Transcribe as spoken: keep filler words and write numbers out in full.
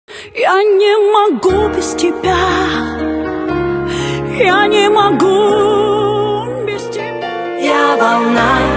Я не могу без тебя, я не могу без тебя. Я волна.